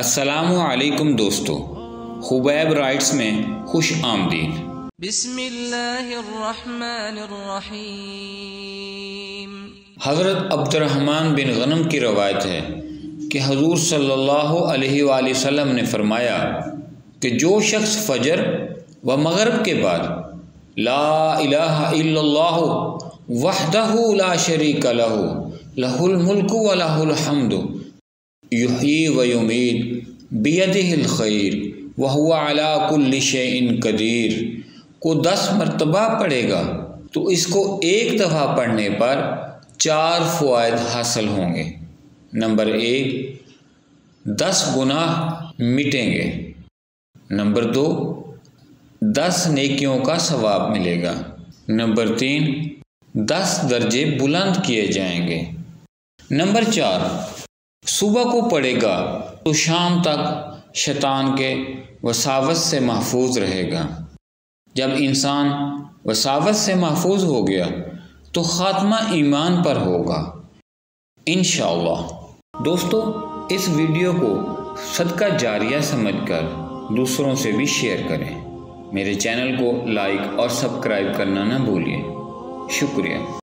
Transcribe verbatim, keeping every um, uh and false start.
السلام علیکم دوستو، خبیب رائٹس میں خوش آمدید۔ بسم اللہ الرحمن الرحیم۔ حضرت عبد الرحمن بن غنم کی روایت ہے کہ حضور صلی اللہ علیہ وآلہ وسلم نے فرمایا کہ جو شخص فجر و مغرب کے بعد لا الہ الا اللہ وحدہ لا شریک لہ لہ الملک و لہ الحمد یحیی و یمیت بیدہ الخیر وہو علی کل شیء قدیر کو دس مرتبہ پڑھے گا تو اس کو ایک دفعہ پڑھنے پر چار فوائد حاصل ہوں گے۔ نمبر ایک، دس گناہ مٹیں گے۔ نمبر دو، دس نیکیوں کا ثواب ملے گا۔ نمبر تین، دس درجے بلند کیے جائیں گے۔ نمبر چار، صبح کو پڑھے گا تو شام تک شیطان کے وساوس سے محفوظ رہے گا۔ جب انسان وساوس سے محفوظ ہو گیا تو خاتمہ ایمان پر ہوگا انشاءاللہ۔ دوستو، اس ویڈیو کو صدقہ جاریہ سمجھ کر دوسروں سے بھی شیئر کریں۔ میرے چینل کو لائک اور سبسکرائب کرنا نہ بھولیے۔ شکریہ۔